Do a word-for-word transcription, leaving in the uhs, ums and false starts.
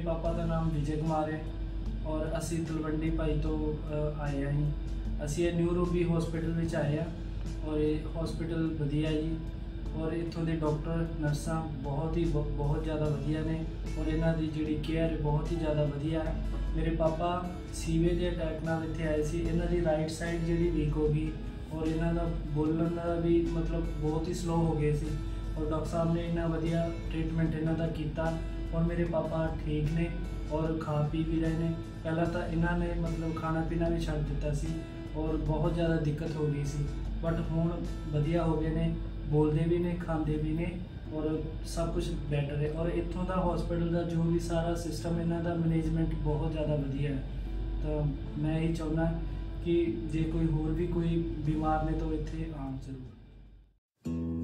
पापा का नाम विजय कुमार है और असी तलवंडी भाई तो आए हैं जी। असी न्यू रूबी हॉस्पिटल में आए हैं और ये हॉस्पिटल वधिया जी और इत्थों के डॉक्टर नर्सा बहुत ही बहुत ज़्यादा वधिया ने और इन्हों की जी केयर बहुत ही ज़्यादा वधिया है। मेरे पापा सीवे के अटैक नाल इत्थे आए सी, इन्हों की राइट साइड जी वीक हो गई और इन्हों का बोलन का भी मतलब बहुत ही स्लो हो गए सी और डॉक्टर साहब ने इन्ना वधिया ट्रीटमेंट इन्हों का किया और मेरे पापा ठीक ने और खा पी भी रहे हैं। पहला तो इन्होंने मतलब खाना पीना भी छड्ड दिता सी और बहुत ज़्यादा दिक्कत हो गई सी, बट हुण वधिया हो गए ने, बोलते भी ने, खाते भी ने और सब कुछ बैटर है। और इत्थों का हॉस्पिटल का जो भी सारा सिस्टम इन्हों का मैनेजमेंट बहुत ज़्यादा वधिया है। तो मैं यही चाहुंदा कि जे कोई होर भी कोई बीमार ने तो इत्थे आउण जरूर।